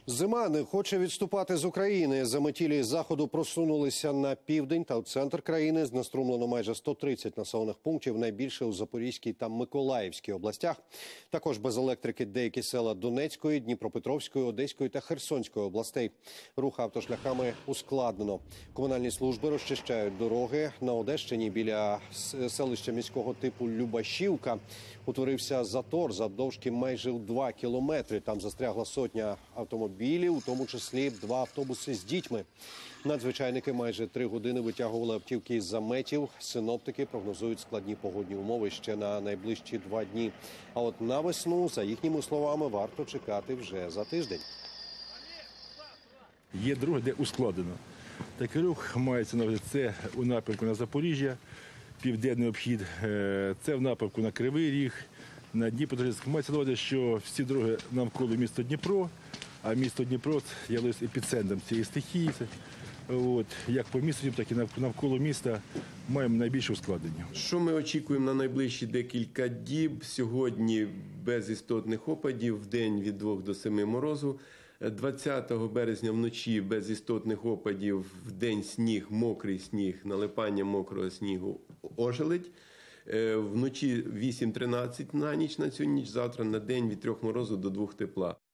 Зима не хоче відступати з України. Заметілі заходу просунулися на південь та в центр країни. Знеструмлено майже 130 населених пунктів, найбільше у Запорізькій та Миколаївській областях. Також без електрики деякі села Донецької, Дніпропетровської, Одеської та Херсонської областей. Рух автошляхами ускладнено. Комунальні служби розчищають дороги. На Одещині біля селища міського типу Любашівка утворився затор завдовжки майже 2 кілометри. Там застрягла сотня автомобілів, у тому числі 2 автобуси з дітьми. Надзвичайники майже 3 години витягували автівки із заметів. Синоптики прогнозують складні погодні умови ще на найближчі 2 дні. А от на весну, за їхніми словами, варто чекати вже за тиждень. Є дороги, де ускладнено. Такий рух мається на увазі, це у напрямку на Запоріжжя, південний обхід, це в напрямку на Кривий Ріг, на Дніпропетровськ. Мається на увазі, що всі дороги навколо міста Дніпро, а місто Дніпро є епіцентром цієї стихії. Як по місту, так і навколо міста маємо найбільше ускладнення. Що ми очікуємо на найближчі декілька діб? Сьогодні без істотних опадів, вдень від 2 до 7 морозу. 20 березня вночі без істотних опадів, вдень сніг, мокрий сніг, налипання мокрого снігу ожеледь. Вночі 8-13 на ніч на цю ніч, завтра на день від 3 морозу до 2 тепла.